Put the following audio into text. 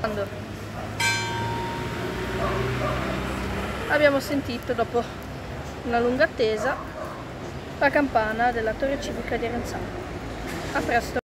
Abbiamo sentito, dopo una lunga attesa, la campana della Torre Civica di Arenzano. A presto!